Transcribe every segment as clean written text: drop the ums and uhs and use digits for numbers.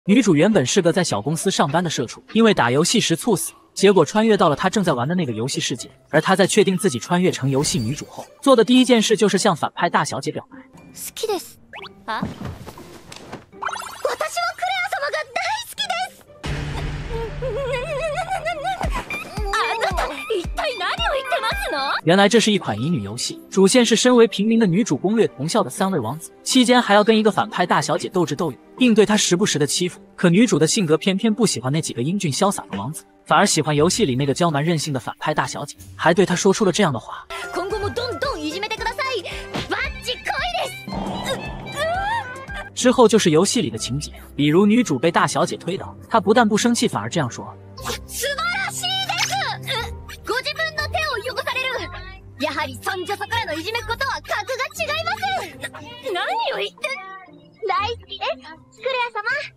女主原本是个在小公司上班的社畜，因为打游戏时猝死，结果穿越到了她正在玩的那个游戏世界。而她在确定自己穿越成游戏女主后，做的第一件事就是向反派大小姐表白。 好きです。あ？私はクレア様が大好きです。あなた一体何を言ってますの？ 原来这是一款乙女游戏，主线是身为平民的女主攻略同校的3位王子，期间还要跟一个反派大小姐斗智斗勇，并对她时不时的欺负。可女主的性格偏偏不喜欢那几个英俊潇洒的王子，反而喜欢游戏里那个娇蛮任性的反派大小姐，还对她说出了这样的话： 今後もどんどんいじめてください。バッチコイです。 之后就是游戏里的情节，比如女主被大小姐推倒，她不但不生气，反而这样说： 素晴らしいです。ご自分の手を汚される。やはりそんじょそこらのいじめっ子とは格が違います。何を言って大好きです、クレア様。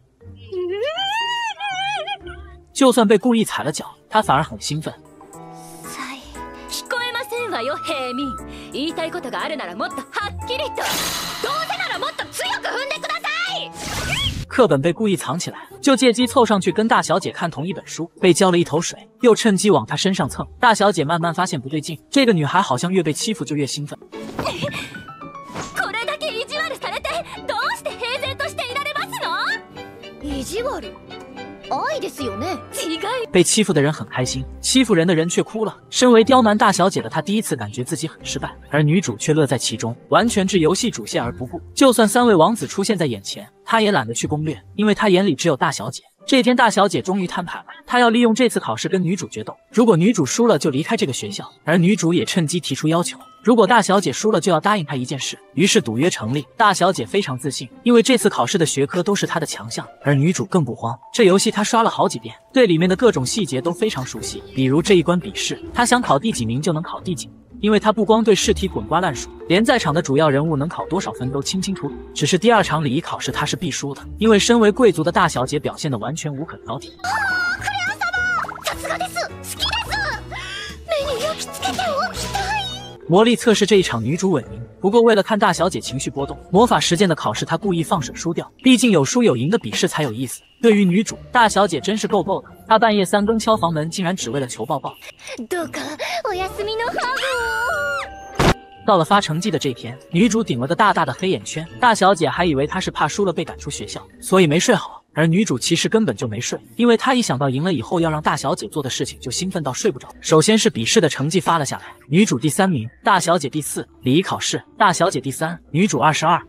就算被故意踩了脚，她反而很兴奋。 聞こえませんわよ、平民。言いたいことがあるならもっとはっきりと。どうせならもっと強く踏んでください。 课本被故意藏起来，就借机凑上去跟大小姐看同一本书，被浇了一头水，又趁机往她身上蹭。大小姐慢慢发现不对劲，这个女孩好像越被欺負就越兴奋。 これだけ意地悪されてどうして平然としていられますの？意地悪？愛ですよね？違い。 被欺负的人很开心，欺负人的人却哭了。身为刁蛮大小姐的她第一次感觉自己很失败，而女主却乐在其中，完全置游戏主线而不顾。就算3位王子出现在眼前，她也懒得去攻略，因为她眼里只有大小姐。这天，大小姐终于摊牌了，她要利用这次考试跟女主决斗。如果女主输了，就离开这个学校。而女主也趁机提出要求，如果大小姐输了，就要答应她一件事。于是赌约成立。大小姐非常自信，因为这次考试的学科都是她的强项。而女主更不慌，这游戏她刷了好几遍，对里面的各种细节都非常熟悉。比如这一关笔试，她想考第几名就能考第几名。因为他不光对试题滚瓜烂熟，连在场的主要人物能考多少分都清清楚楚。只是第2场礼仪考试他是必输的，因为身为贵族的大小姐表现得完全无可挑剔。 クレア様、さすがです。好きです。目に焼き付けておきたい。 魔力测试这一场女主稳赢，不过为了看大小姐情绪波动，魔法实践的考试她故意放水输掉，毕竟有输有赢的比试才有意思。对于女主，大小姐真是够的，她半夜3更敲房门，竟然只为了求抱抱。 どうかお休みのハグを。 到了发成绩的这天，女主顶了个大大的黑眼圈，大小姐还以为她是怕输了被赶出学校，所以没睡好。而女主其实根本就没睡，因为她一想到赢了以后要让大小姐做的事情，就兴奋到睡不着。首先是笔试的成绩发了下来，女主第3名，大小姐第4；礼仪考试，大小姐第3，女主22。 やは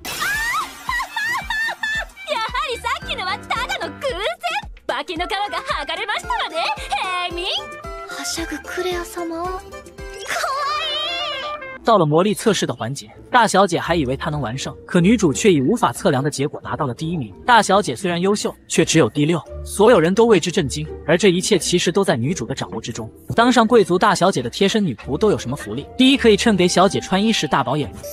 りさっきのはただの偶然。化けの皮が剥がれましたわね、平民。はしゃぐクレア様。 到了魔力测试的环节，大小姐还以为她能完胜，可女主却以无法测量的结果拿到了第1名。大小姐虽然优秀，却只有第6，所有人都为之震惊。而这一切其实都在女主的掌握之中。当上贵族大小姐的贴身女仆都有什么福利？第一，可以趁给小姐穿衣时大饱眼福。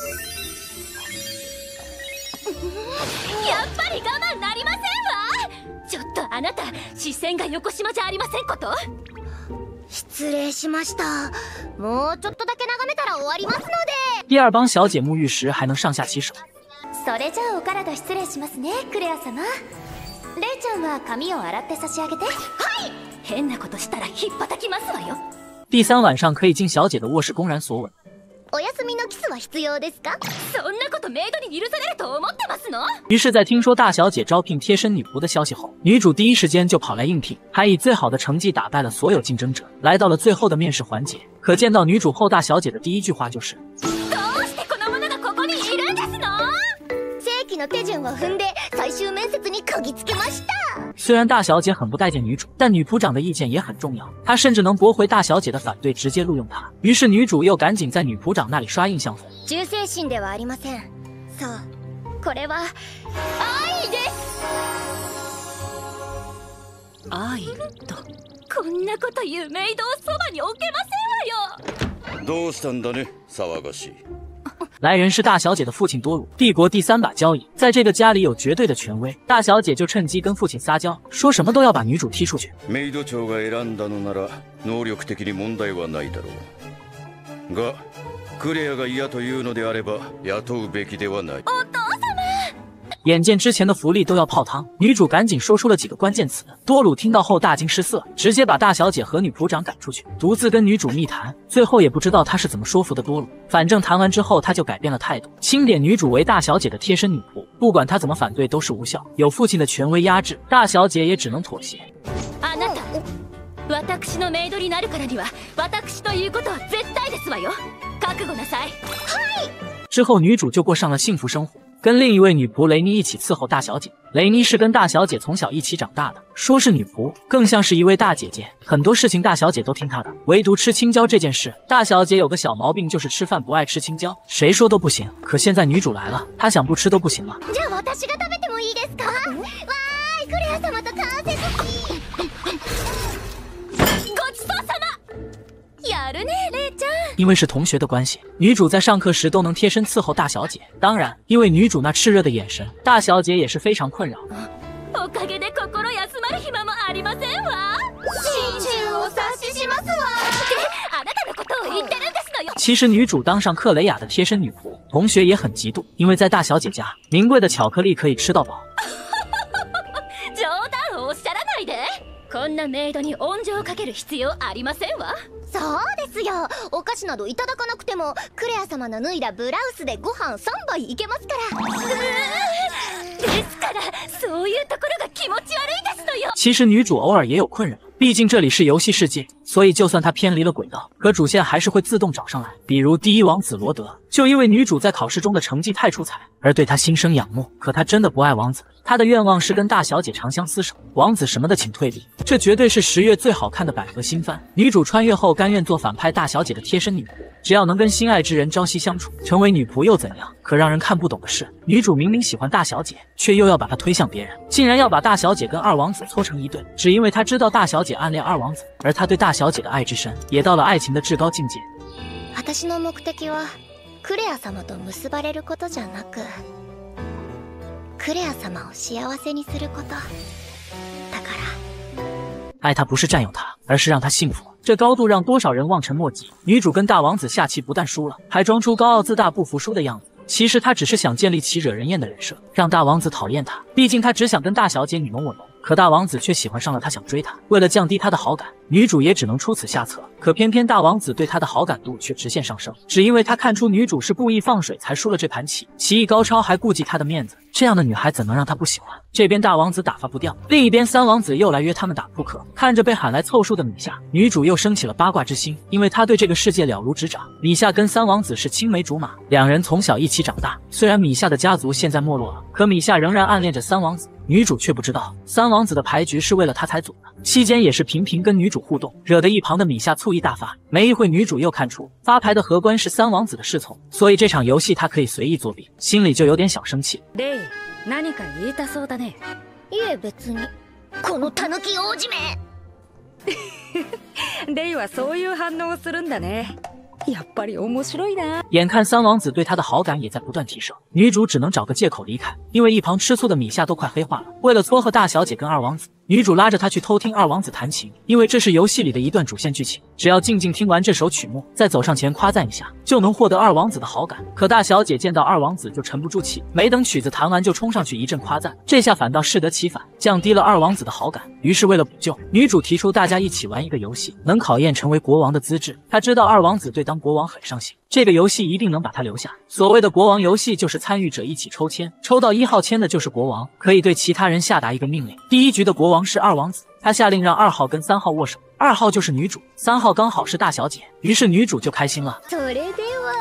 やっぱり我慢なりませんわ。ちょっとあなた視線が横島じゃありませんこと。失礼しました。もうちょっとだけ眺めたら終わりますので。 第2，帮小姐沐浴时还能上下其手。 それじゃあお体失礼しますね、クレア様。レイちゃんは髪を洗って差し上げて。はい。変なことしたらひっぱたきますわよ。 第3，晚上可以进小姐的卧室公然索吻。 お休みのキスは必要ですか？そんなことメイドに許されると思ってますの？ 于是，在听说大小姐招聘贴身女仆的消息后，女主第一时间就跑来应聘，还以最好的成绩打败了所有竞争者，来到了最后的面试环节。可见到女主后，大小姐的第一句话就是： どうしてこの者がここにいるんですの？正規の手順を踏んで最終面接にこぎつけました。 虽然大小姐很不待见女主，但女仆长的意见也很重要，她甚至能驳回大小姐的反对，直接录用她。于是女主又赶紧在女仆长那里刷印象粉。 忠誠心ではありません。そう、これは愛です。愛とこんなこと言うメイドをそばに置けませんわよ。 どうしたんだね、騒がしい。 来人是大小姐的父亲多鲁，帝国第3把交椅，在这个家里有绝对的权威。大小姐就趁机跟父亲撒娇，说什么都要把女主踢出去。 メイド長が選んだのなら能力的に問題はないだろう。が、クレアが嫌というのであれば雇うべきではない。 お父様、 眼见之前的福利都要泡汤，女主赶紧说出了几个关键词。多鲁听到后大惊失色，直接把大小姐和女仆长赶出去，独自跟女主密谈。最后也不知道他是怎么说服的多鲁，反正谈完之后他就改变了态度，钦点女主为大小姐的贴身女仆，不管她怎么反对都是无效，有父亲的权威压制，大小姐也只能妥协。 あなた、私のメイドになるからには私ということは絶対ですわよ。覚悟なさい。 之后女主就过上了幸福生活，跟另一位女仆雷妮一起伺候大小姐。雷妮是跟大小姐从小一起长大的，说是女仆，更像是一位大姐姐，很多事情大小姐都听她的，唯独吃青椒这件事，大小姐有个小毛病，就是吃饭不爱吃青椒，谁说都不行。可现在女主来了，她想不吃都不行了。 じゃあ私が食べてもいいですか？わーい、クレア様と間接ごちそうさま。やるね、レイちゃん。 因为是同学的关系，女主在上课时都能贴身伺候大小姐。当然，因为女主那炽热的眼神，大小姐也是非常困扰。 おかげで心休まる暇もありませんわ。心中お察ししますわ。で、あなたのことを言ってるんですのよ。 其实女主当上克雷雅的贴身女仆，同学也很嫉妒，因为在大小姐家，名贵的巧克力可以吃到饱。 冗談をおっしゃらないで。こんなメイドに温情をかける必要ありませんわ。そうですよ。お菓子などいただかなくてもクレア様の脱いだブラウスでご飯3杯いけますから。ですからそういうところが気持ち悪いですのよ。 其实女主偶尔也有困扰，毕竟这里是游戏世界，所以就算她偏离了轨道，可主线还是会自动找上来。比如第一王子罗德，就因为女主在考试中的成绩太出彩，而对她心生仰慕。可她真的不爱王子，她的愿望是跟大小姐长相厮守，王子什么的请退避。这绝对是10月最好看的百合新番。女主穿越后甘愿做反派大小姐的贴身女仆，只要能跟心爱之人朝夕相处，成为女仆又怎样？可让人看不懂的是，女主明明喜欢大小姐，却又要把她推向别人，竟然要把大小姐跟二王子搓成一对，只因为她知道大小姐暗恋二王子，而她对大小姐的爱之深，也到了爱情的至高境界。 私の目的はクレア様と結ばれることじゃなく、クレア様を幸せにすること。だから。 爱他不是占有他，而是让他幸福。这高度让多少人望尘莫及。女主跟大王子下棋不但输了，还装出高傲自大、不服输的样子。其实她只是想建立起惹人厌的人设，让大王子讨厌她。毕竟她只想跟大小姐你侬我侬，可大王子却喜欢上了她，想追她。为了降低她的好感，女主也只能出此下策。可偏偏大王子对她的好感度却直线上升，只因为他看出女主是故意放水才输了这盘棋，棋艺高超还顾及她的面子，这样的女孩怎能让她不喜欢？这边大王子打发不掉，另一边三王子又来约他们打扑克。看着被喊来凑数的米夏，女主又升起了八卦之心，因为她对这个世界了如指掌。米夏跟三王子是青梅竹马，两人从小一起长大。虽然米夏的家族现在没落了，可米夏仍然暗恋着三王子。女主却不知道，三王子的牌局是为了她才组的，期间也是频频跟女主互动，惹得一旁的米夏醋意大发。没一会，女主又看出发牌的荷官是三王子的侍从，所以这场游戏她可以随意作弊，心里就有点小生气。 レイ、何か言いたそうだね。いえ別に。このタヌキ王子め。 レイはそういう反応をするんだね。やっぱり面白いな。 眼看三王子对她的好感也在不断提升，女主只能找个借口离开，因为一旁吃醋的米夏都快黑化了。为了撮合大小姐跟二王子，女主拉着她去偷听二王子弹琴，因为这是游戏里的一段主线剧情，只要静静听完这首曲目，再走上前夸赞一下，就能获得二王子的好感。可大小姐见到二王子就沉不住气，没等曲子弹完就冲上去一阵夸赞，这下反倒适得其反，降低了二王子的好感。于是为了补救，女主提出大家一起玩一个游戏，能考验成为国王的资质。她知道二王子对当国王很上心，这个游戏一定能把他留下。所谓的国王游戏就是参与者一起抽签，抽到1号签的就是国王，可以对其他人下达一个命令。第一局的国王是二王子，他下令让2号跟3号握手，2号就是女主，3号刚好是大小姐，于是女主就开心了。 それでは。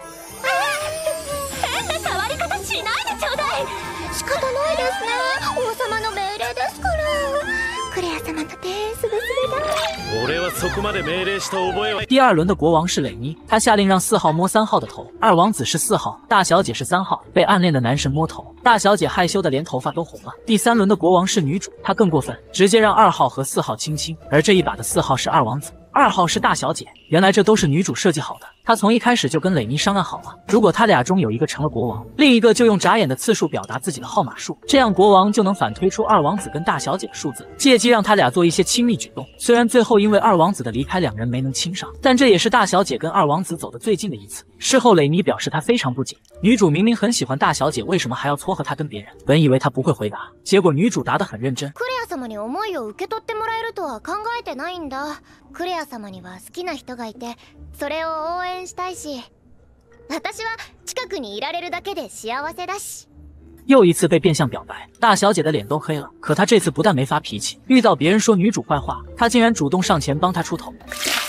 変な触り方しないでちょうだい。仕方ないですね。王様の命令ですから。クレア様の手すべすべだ。 俺はそこまで命令した覚えは。 第2轮的国王是蕾妮，他下令让4号摸3号的头，二王子是4号，大小姐是3号，被暗恋的男神摸头，大小姐害羞的连头发都红了。第3轮的国王是女主，她更过分，直接让2号和4号亲亲，而这一把的4号是二王子，2号是大小姐。原来这都是女主设计好的，她他从一开始就跟蕾妮商量好了，如果他俩中有一个成了国王，另一个就用眨眼的次数表达自己的号码数，这样国王就能反推出二王子跟大小姐的数字，借机让他俩做一些亲密举动。虽然最后因为二王子的离开，两人没能亲上，但这也是大小姐跟二王子走得最近的一次。事后蕾妮表示她非常不解，女主明明很喜欢大小姐，为什么还要撮合她跟别人？本以为她不会回答，结果女主答得很认真。 クレア様に思いを受け取ってもらえるとは考えてないんだ。クレア様には好きな人がいて、それを応援したいし、私は近くにいられるだけで幸せだし。 又一次被变相表白，大小姐的脸都黑了。可她这次不但没发脾气，遇到别人说女主坏话，她竟然主动上前帮她出头。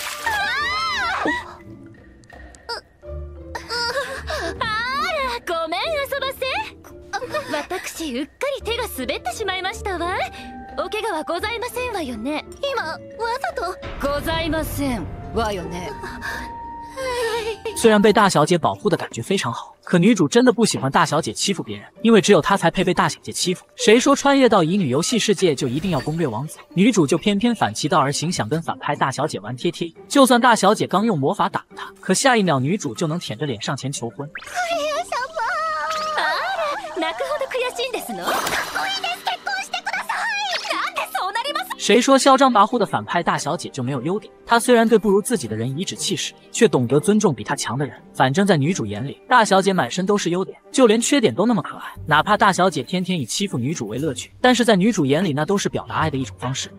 ごめん遊ばせ。私うっかり手が滑ってしまいましたわ。お怪我はございませんわよね。今わざとございませんわよね。 虽然被大小姐保护的感觉非常好，可女主真的不喜欢大小姐欺负别人，因为只有她才配被大小姐欺负。谁说穿越到乙女游戏世界就一定要攻略王子？女主就偏偏反其道而行，想跟反派大小姐玩贴贴。就算大小姐刚用魔法打她，可下一秒女主就能舔着脸上前求婚。 泣くほど悔しいんですの？かっこいいです。結婚してください。なんでそうなります？ 谁说嚣张跋扈的反派大小姐就没有优点？她虽然对不如自己的人颐指气使，却懂得尊重比她强的人。反正在女主眼里，大小姐满身都是优点，就连缺点都那么可爱。哪怕大小姐天天以欺负女主为乐趣，但是在女主眼里，那都是表达爱的一种方式。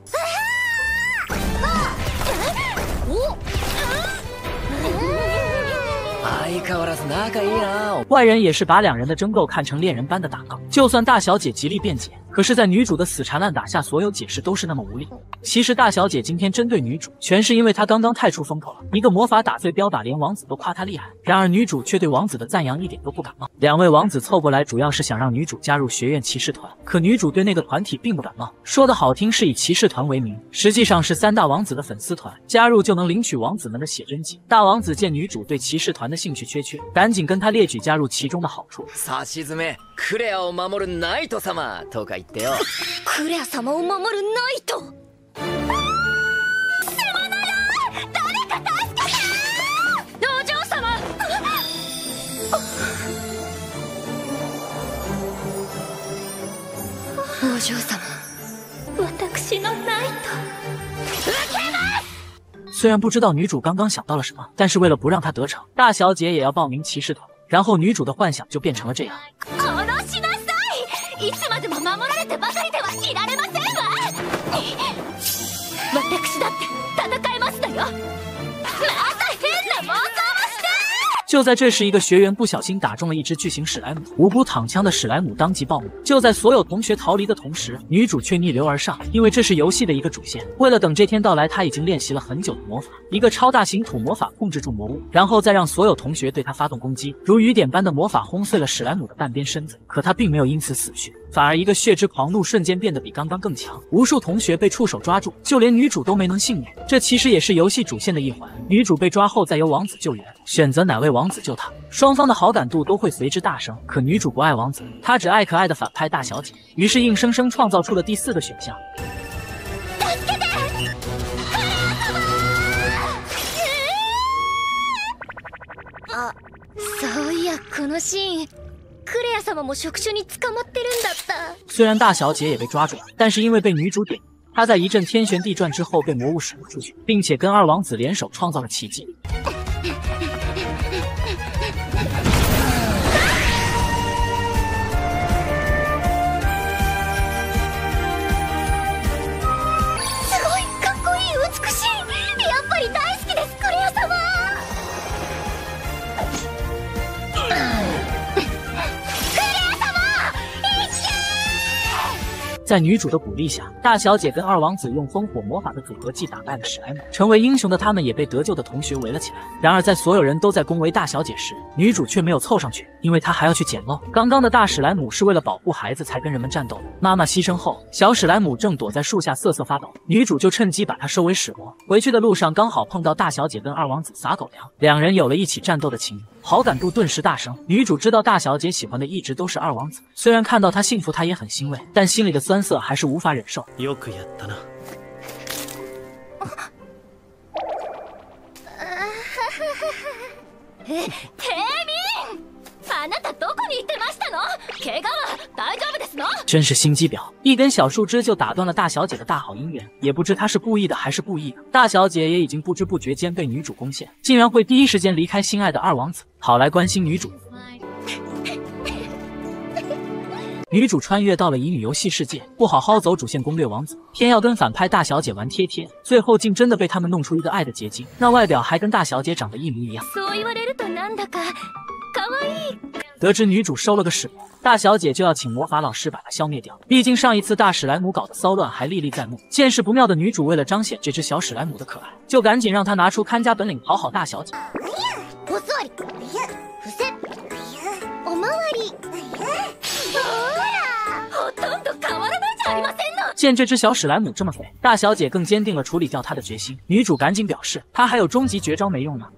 外人也是把两人的争斗看成恋人般的打闹，就算大小姐极力辩解，可是在女主的死缠烂打下，所有解释都是那么无力。其实大小姐今天针对女主，全是因为她刚刚太出风头了，一个魔法打碎标靶，连王子都夸她厉害。然而女主却对王子的赞扬一点都不感冒。两位王子凑过来，主要是想让女主加入学院骑士团，可女主对那个团体并不感冒，说的好听是以骑士团为名，实际上是三大王子的粉丝团，加入就能领取王子们的写真集。大王子见女主对骑士团的兴趣缺缺，赶紧跟她列举加入其中的好处。 差し詰め、クレアを守るナイト様とか言ってよ。 クレア様を守るナイト。すまなら誰か助けて！お嬢様。お嬢様。私のナイト。受けます。 虽然不知道女主刚刚想到了什么，但是为了不让她得逞，大小姐也要报名骑士团。然后女主的幻想就变成了这样。 下ろしなさい。いつまでも守られてばかりではいられませんわ。私だって戦えますだよ。また変な妄想をして。 就在这时，一个学员不小心打中了一只巨型史莱姆，无辜躺枪的史莱姆当即暴怒。就在所有同学逃离的同时，女主却逆流而上，因为这是游戏的一个主线。为了等这天到来，她已经练习了很久的魔法，一个超大型土魔法控制住魔物，然后再让所有同学对她发动攻击，如雨点般的魔法轰碎了史莱姆的半边身子。可她并没有因此死去，反而一个血之狂怒瞬间变得比刚刚更强，无数同学被触手抓住，就连女主都没能幸免。这其实也是游戏主线的一环，女主被抓后再由王子救援，选择哪位王子救她，双方的好感度都会随之大升。可女主不爱王子，她只爱可爱的反派大小姐，于是硬生生创造出了第四个选项。 あ、そういやこのシーン。クレア様も触手に捕まってるんだった。 虽然大小姐也被抓住了，但是因为被女主点，她在一阵天旋地转之后被魔物甩了出去，并且跟二王子联手创造了奇迹。 すごいかっこいい美しい。やっぱり大好きですクレア様。 在女主的鼓励下，大小姐跟二王子用烽火魔法的组合技打败了史莱姆，成为英雄的他们也被得救的同学围了起来。然而在所有人都在恭维大小姐时，女主却没有凑上去，因为她还要去捡漏。刚刚的大史莱姆是为了保护孩子才跟人们战斗的，妈妈牺牲后，小史莱姆正躲在树下瑟瑟发抖，女主就趁机把它收为史魔。回去的路上刚好碰到大小姐跟二王子撒狗粮，两人有了一起战斗的情谊，好感度顿时大升。女主知道大小姐喜欢的一直都是二王子，虽然看到他幸福她也很欣慰，但心里的酸涩还是无法忍受。 よくやったな。 あなたどこに行ってましたの？怪我は大丈夫ですの？ 真是心机婊！一根小树枝就打断了大小姐的大好姻缘，也不知她是故意的还是不意的。大小姐也已经不知不觉间被女主攻陷，竟然会第一时间离开心爱的二王子，跑来关心女主。女主穿越到了乙女游戏世界，不好好走主线攻略王子，偏要跟反派大小姐玩贴贴，最后竟真的被他们弄出一个爱的结晶，那外表还跟大小姐长得一模一样。 そう言われるとなんだか可愛い。 得知女主收了个史魔，大小姐就要请魔法老师把她消灭掉。毕竟上一次大史莱姆搞的骚乱还历历在目。见势不妙的女主为了彰显这只小史莱姆的可爱，就赶紧让她拿出看家本领讨好大小姐。 お座り。伏せ。おまわり。ほら、ほとんど変わらないじゃありませんの。 见这只小史莱姆这么肥，大小姐更坚定了处理掉她的决心。女主赶紧表示，她还有终极绝招没用呢。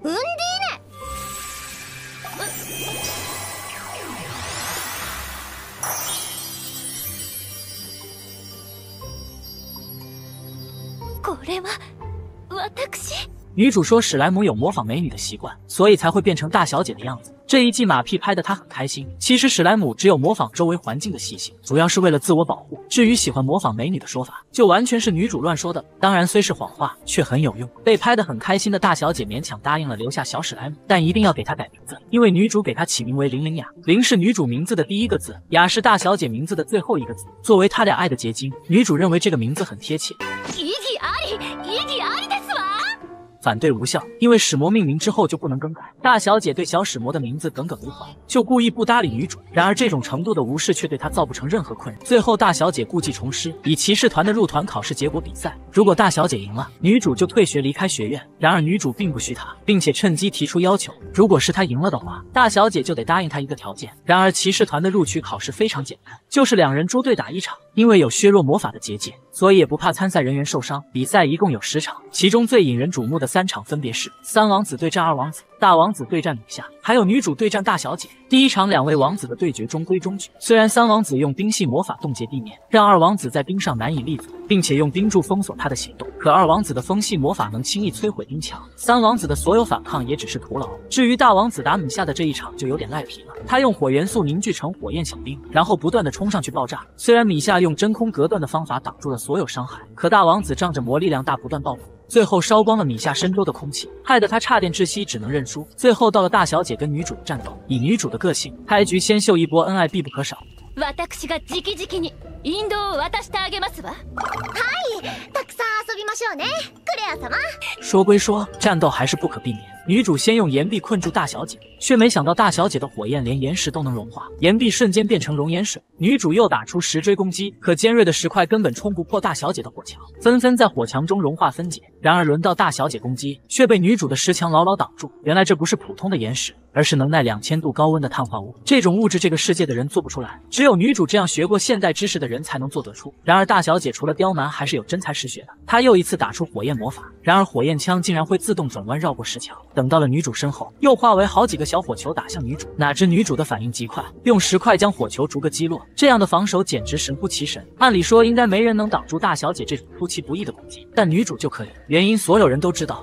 これは私。 女主说史莱姆有模仿美女的习惯，所以才会变成大小姐的样子。这一记马屁拍得她很开心。其实史莱姆只有模仿周围环境的习性，主要是为了自我保护。至于喜欢模仿美女的说法，就完全是女主乱说的。当然虽是谎话，却很有用。被拍得很开心的大小姐勉强答应了留下小史莱姆，但一定要给她改名字，因为女主给她起名为玲雅。玲是女主名字的第一个字，雅是大小姐名字的最后一个字。作为她俩爱的结晶，女主认为这个名字很贴切。 意義ありですわ。 反对无效，因为史魔命名之后就不能更改。大小姐对小史魔的名字耿耿于怀，就故意不搭理女主。然而这种程度的无视却对她造不成任何困扰。最后大小姐故技重施，以骑士团的入团考试结果比赛，如果大小姐赢了，女主就退学离开学院。然而女主并不虚她，并且趁机提出要求，如果是她赢了的话，大小姐就得答应她一个条件。然而骑士团的录取考试非常简单，就是2人猪对打1场，因为有削弱魔法的结界，所以也不怕参赛人员受伤。比赛一共有10场，其中最引人瞩目的3场分别是3王子对战2王子，大王子对战女下，还有女主对战大小姐。第一场2位王子的对决中规中矩，虽然3王子用冰系魔法冻结地面，让2王子在冰上难以立足，并且用冰柱封锁他的行动，可2王子的风系魔法能轻易摧毁冰墙，3王子的所有反抗也只是徒劳。至于大王子打米夏的这一场就有点赖皮了，他用火元素凝聚成火焰小冰，然后不断的冲上去爆炸。虽然米夏用真空隔断的方法挡住了所有伤害，可大王子仗着魔力量大不断爆发，最后烧光了米夏身周的空气，害得他差点窒息，只能认输。最后到了大小姐跟女主的战斗，以女主的个性，开局先秀一波恩爱必不可少。 私が直々に引導を渡してあげますわ。はい、たくさん遊びましょうね、クレア様。 说归说，战斗还是不可避免。女主先用岩壁困住大小姐，却没想到大小姐的火焰连岩石都能融化，岩壁瞬间变成熔岩水。女主又打出石锥攻击，可尖锐的石块根本冲不破大小姐的火墙，纷纷在火墙中融化分解。然而轮到大小姐攻击，却被女主的石墙牢牢挡住。原来这不是普通的岩石，而是能耐2000度高温的碳化物。这种物质这个世界的人做不出来，只有女主这样学过现代知识的人才能做得出。然而大小姐除了刁蛮，还是有真才实学的。她又一次打出火焰魔法，然而火焰枪竟然会自动转弯绕过石墙，等到了女主身后，又化为好几个小火球打向女主。哪知女主的反应极快，用石块将火球逐个击落。这样的防守简直神乎其神。按理说应该没人能挡住大小姐这种出其不意的攻击，但女主就可以。原因所有人都知道。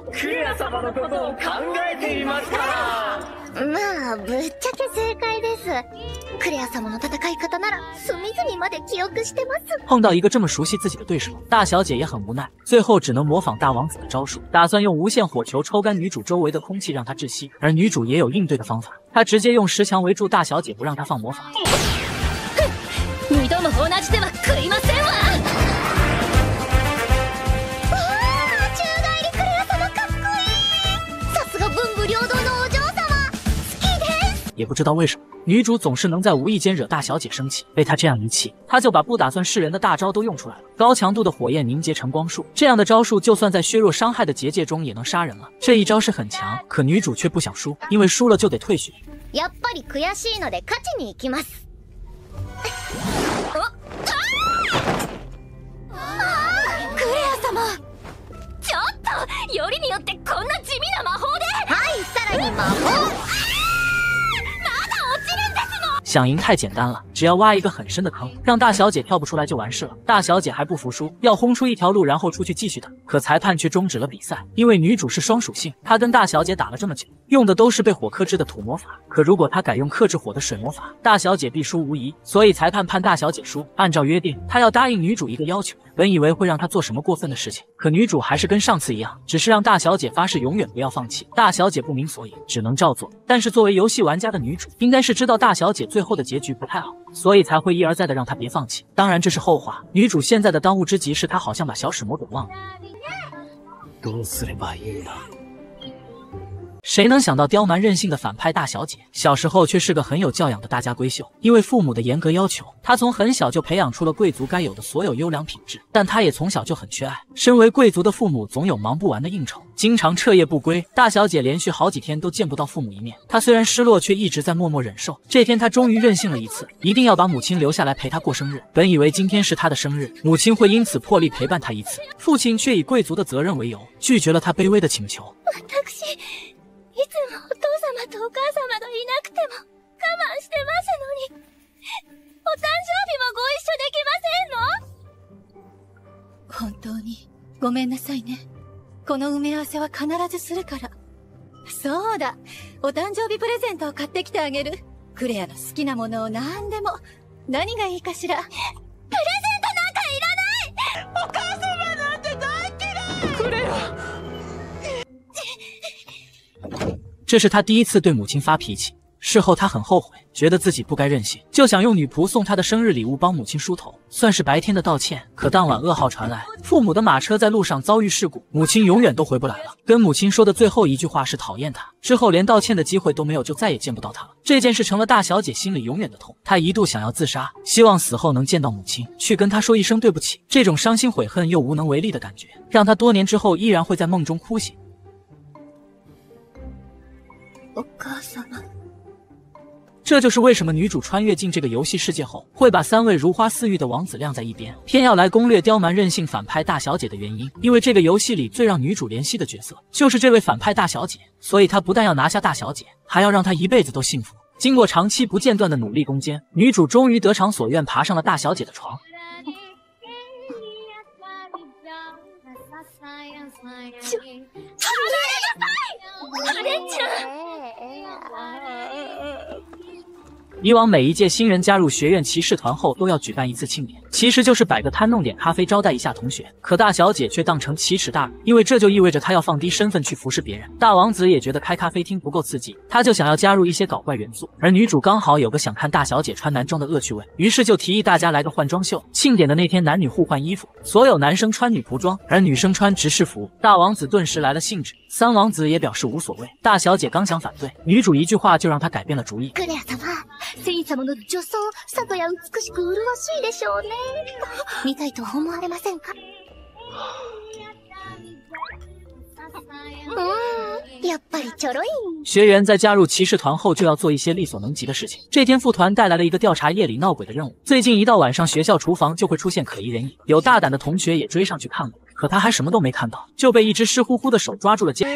まあぶっちゃけ正解です。クレア様の戦い方なら隅々まで記憶してます。 碰到一个这么熟悉自己的对手，大小姐也很无奈，最后只能模仿大王子的招数，打算用无限火球抽干女主周围的空气让她窒息。而女主也有应对的方法，她直接用石墙围住大小姐，不让她放魔法。 二度も同じでは食いませんわ。宙返りクレア様かっこいい。さすが文武両道のお嬢様。 也不知道为什么，女主总是能在无意间惹大小姐生气，被她这样一气，她就把不打算示人的大招都用出来了。高强度的火焰凝结成光束，这样的招数就算在削弱伤害的结界中也能杀人了。这一招是很强，可女主却不想输，因为输了就得退学。 やっぱり悔しいので勝ちに行きます。クレア様、ちょっとよりによってこんな地味な魔法で。はい、さらに魔法。 想赢太简单了， 只要挖一个很深的坑，让大小姐跳不出来就完事了。大小姐还不服输，要轰出一条路，然后出去继续打。可裁判却终止了比赛，因为女主是双属性，她跟大小姐打了这么久，用的都是被火克制的土魔法。可如果她改用克制火的水魔法，大小姐必输无疑。所以裁判判大小姐输。按照约定，她要答应女主一个要求。本以为会让她做什么过分的事情，可女主还是跟上次一样，只是让大小姐发誓永远不要放弃。大小姐不明所以，只能照做。但是作为游戏玩家的女主，应该是知道大小姐最后的结局不太好，所以才会一而再的让她别放弃。当然这是后话，女主现在的当务之急是她好像把小使魔给忘了。 どうすればいいんだ。 谁能想到刁蛮任性的反派大小姐，小时候却是个很有教养的大家闺秀。因为父母的严格要求，她从很小就培养出了贵族该有的所有优良品质。但她也从小就很缺爱。身为贵族的父母总有忙不完的应酬，经常彻夜不归。大小姐连续好几天都见不到父母一面。她虽然失落，却一直在默默忍受。这天她终于任性了一次，一定要把母亲留下来陪她过生日。本以为今天是她的生日，母亲会因此破例陪伴她一次，父亲却以贵族的责任为由，拒绝了她卑微的请求。 いつもお父様とお母様がいなくても我慢してますのに、お誕生日もご一緒できませんの？ 本当にごめんなさいね。この埋め合わせは必ずするから。そうだ、お誕生日プレゼントを買ってきてあげる。クレアの好きなものを何でも。何がいいかしら。プレゼントなんかいらない！お母様なんて大嫌い！ クレア。 这是他第一次对母亲发脾气，事后他很后悔，觉得自己不该任性，就想用女仆送他的生日礼物帮母亲梳头，算是白天的道歉。可当晚噩耗传来，父母的马车在路上遭遇事故，母亲永远都回不来了。跟母亲说的最后一句话是讨厌她，之后连道歉的机会都没有，就再也见不到她了。这件事成了大小姐心里永远的痛，她一度想要自杀，希望死后能见到母亲，去跟她说一声对不起。这种伤心悔恨又无能为力的感觉，让她多年之后依然会在梦中哭醒。 お母様。 这就是为什么女主穿越进这个游戏世界后，会把3位如花似玉的王子晾在一边，偏要来攻略刁蛮任性反派大小姐的原因。因为这个游戏里最让女主怜惜的角色就是这位反派大小姐，所以她不但要拿下大小姐，还要让她一辈子都幸福。经过长期不间断的努力攻坚，女主终于得偿所愿，爬上了大小姐的床。 カレンちゃん。 以往每一届新人加入学院骑士团后都要举办一次庆典，其实就是摆个摊弄点咖啡招待一下同学。可大小姐却当成奇耻大辱，因为这就意味着她要放低身份去服侍别人。大王子也觉得开咖啡厅不够刺激，他就想要加入一些搞怪元素。而女主刚好有个想看大小姐穿男装的恶趣味，于是就提议大家来个换装秀。庆典的那天男女互换衣服，所有男生穿女仆装，而女生穿执事服。大王子顿时来了兴致，三王子也表示无所谓。大小姐刚想反对，女主一句话就让他改变了主意。 クレア様、セイ様の女装、さぞや美しく麗しいでしょうね。見たいと思われませんか？やっぱりちょろい。 学员在加入骑士团后就要做一些力所能及的事情。这天副团带来了一个调查夜里闹鬼的任务。最近一到晚上，学校厨房就会出现可疑人影，有大胆的同学也追上去看过，可他还什么都没看到，就被一只湿乎乎的手抓住了肩。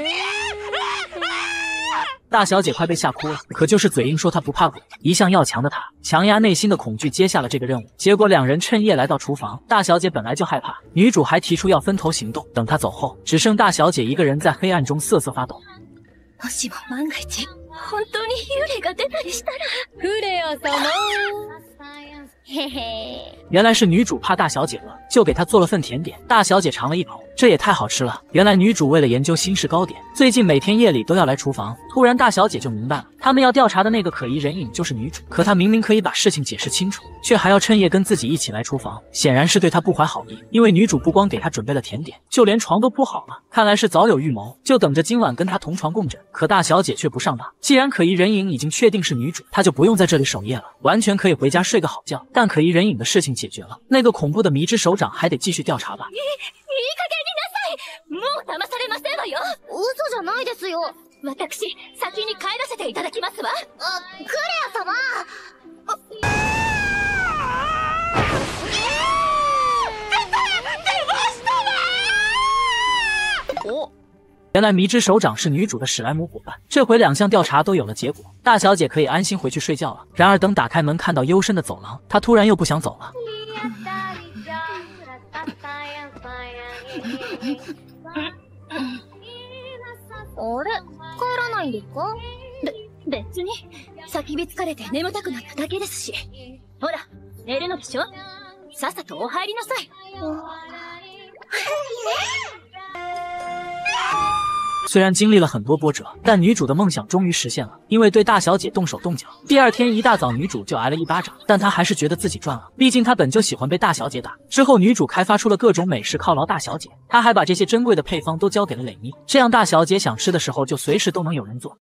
大小姐快被吓哭了，可就是嘴硬说她不怕鬼。一向要强的她，强压内心的恐惧接下了这个任务。结果两人趁夜来到厨房，大小姐本来就害怕，女主还提出要分头行动。等她走后，只剩大小姐一个人在黑暗中瑟瑟发抖。 もしも万が一本当に幽霊が出たりしたら。 クレア様。 嘿嘿。 原来是女主怕大小姐饿，就给她做了份甜点。大小姐尝了一口，这也太好吃了。原来女主为了研究新式糕点，最近每天夜里都要来厨房。突然大小姐就明白了，他们要调查的那个可疑人影就是女主。可她明明可以把事情解释清楚，却还要趁夜跟自己一起来厨房，显然是对她不怀好意。因为女主不光给她准备了甜点，就连床都铺好了，看来是早有预谋，就等着今晚跟她同床共枕。可大小姐却不上当，既然可疑人影已经确定是女主，她就不用在这里守夜了，完全可以回家睡个好觉。但可疑人影的事情解决了，那个恐怖的迷之首长还得继续调查吧。 いい加減になさい。もう騙されませんわよ。嘘じゃないですよ。私、先に帰らせていただきますわ。クレア様。出ましたわ。 お、 原来迷之首长是女主的史莱姆伙伴，这回2项调查都有了结果，大小姐可以安心回去睡觉了。然而等打开门看到幽深的走廊，她突然又不想走了。 あれ、帰らないんですか？別に叫び疲れて眠たくなっただけですし。ほら、寝るのでしょ？さっさとお入りなさい。 虽然经历了很多波折，但女主的梦想终于实现了，因为对大小姐动手动脚。第2天一大早，女主就挨了一巴掌，但她还是觉得自己赚了，毕竟她本就喜欢被大小姐打。之后，女主开发出了各种美食犒劳大小姐，她还把这些珍贵的配方都交给了蕾咪，这样大小姐想吃的时候就随时都能有人做。